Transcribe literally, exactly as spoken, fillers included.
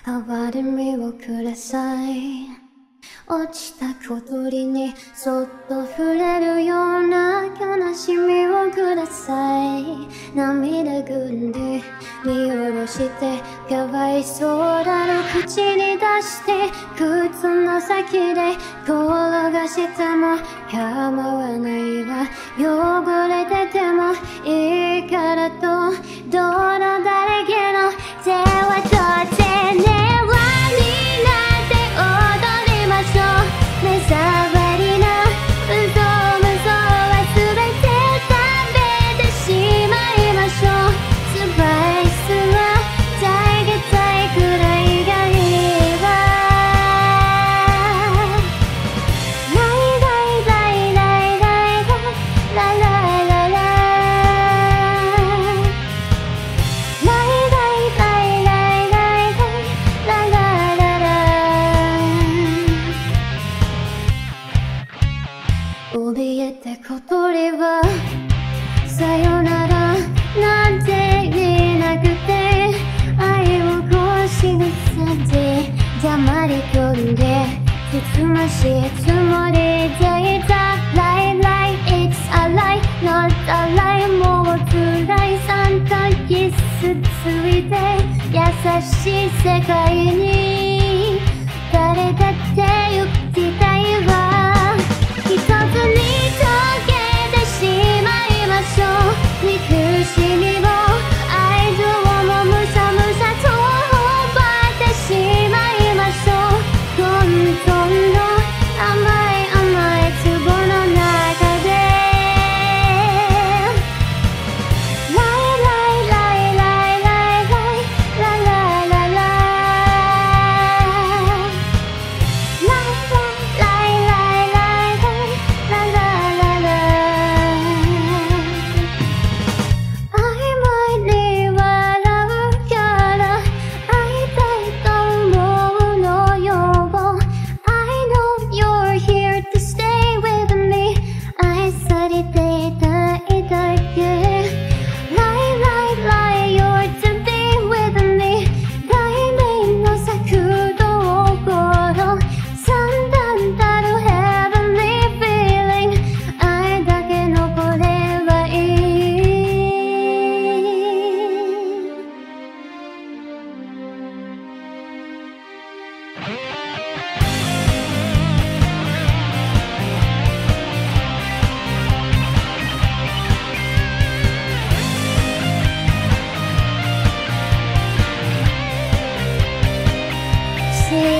哀れみをください。落ちた小鳥にそっと触れるような悲しみをください。涙ぐんで見下ろしてかわいそうだろ口に出して靴の先で転がしても構わないわ。汚れててもいいからと泥だらけの手は取ってね。目障りな嘘嘘は全て食べてしまいましょう。スパイスは大げたいくらいがいいわ。ライライライライライララララララライライライライライラララララ怯えて小鳥はさよならなんて言えなくて愛をこしぐさで黙り込んでつつましいつもりでいた Lie lie it's a lie not a lie もう辛いさんかいつついて優しい世界に誰だって行きたいわ。一つに溶けてしまいましょう。憎しみを愛情もむさむさと奪ってしまいましょう。本当の甘い甘い壺の中でライライライライライライラララララSee